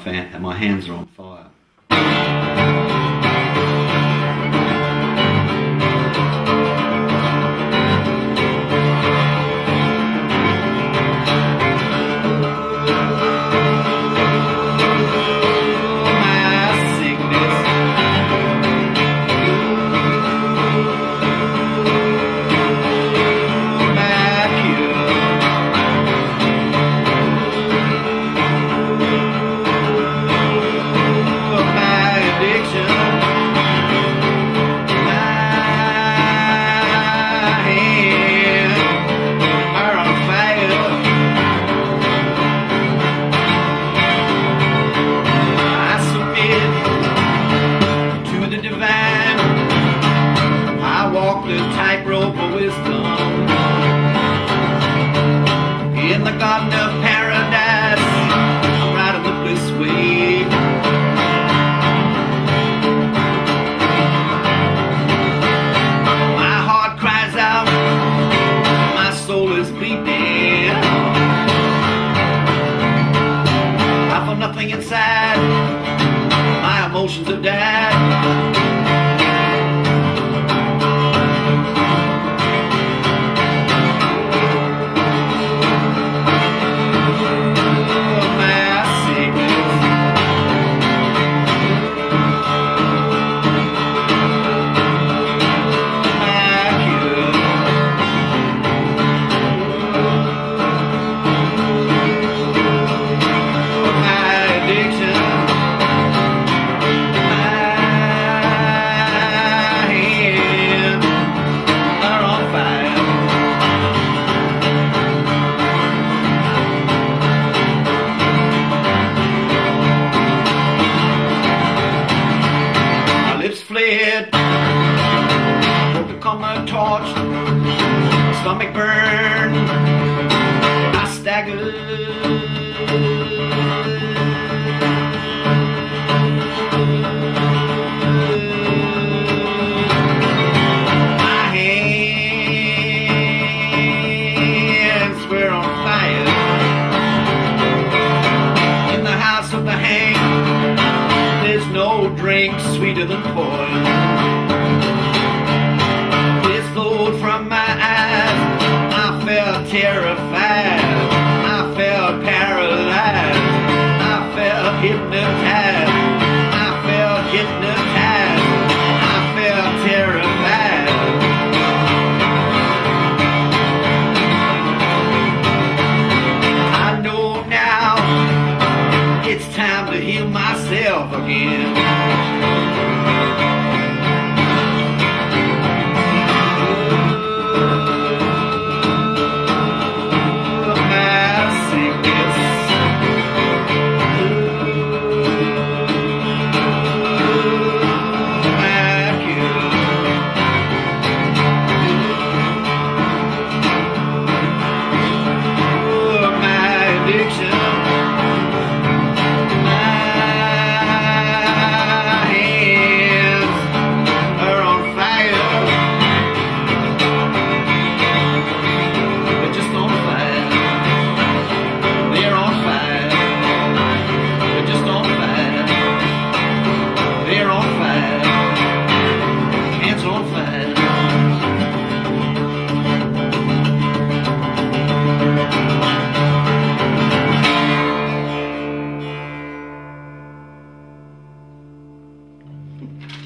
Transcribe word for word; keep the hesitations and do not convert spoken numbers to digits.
fan, my hands are on fire. The tightrope of wisdom in the garden of paradise. I'm riding the bliss wave. My heart cries out, my soul is bleeding. I feel nothing inside, my emotions have died. Fled, broke the coma torch, stomach burn, I staggered. My hands were on fire in the house of the hanged. There's no drink sweeter than poison. This flowed from my eyes. I felt terrified. I felt paralyzed. I felt hypnotized. I felt hypnotized. I felt terrified. I know now it's time to heal myself again. Thank you.